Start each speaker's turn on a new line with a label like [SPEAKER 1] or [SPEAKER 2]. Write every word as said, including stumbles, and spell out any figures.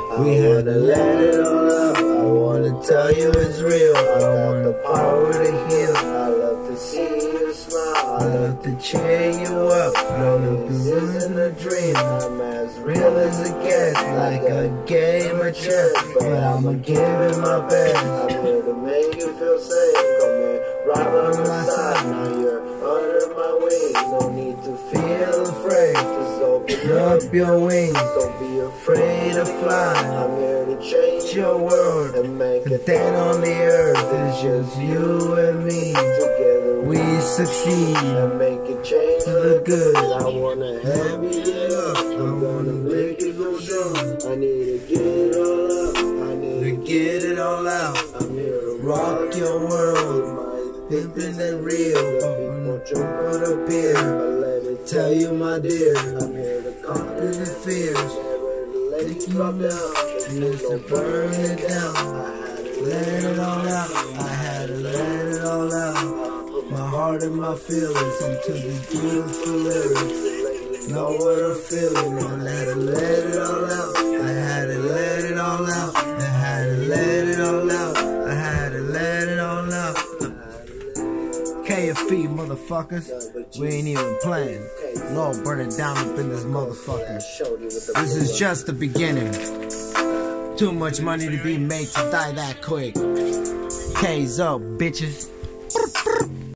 [SPEAKER 1] We had to let it all out. I wanna tell you it's real. I got the power to heal. I love to see you smile. I love to cheer you up. No, this isn't a dream. I'm as real as it gets, like a game of chess. But I'ma give it my best. I'm here to make you feel safe. Come here, right by my side. Now you're under my wing. No need to feel afraid. Just open up your wings. Don't be afraid to fly. I'm here to change your world and make a dent on the earth. It's just you and me. Together we succeed and make it change for the good. I wanna help you get up. I wanna make it feel strong. I need to get it all up. I need to get it all out. I'm here to rock your world. My pimpin' and real. People jump up here. Let me tell you, my dear, I'm here to conquer the fears. Let it drop down. Let's burn it down. I had to let it all out. I had to let it all out. My heart and my feelings into these beautiful lyrics. Know what I'm feeling. I had to let it all out. I had to let it all out. I had to let it all out. I had to let it all out. K F E, motherfuckers. We ain't even playing. Lord, burn it down up in this motherfucker. This is just the beginning. Too much money to be made to die that quick. K's up, bitches.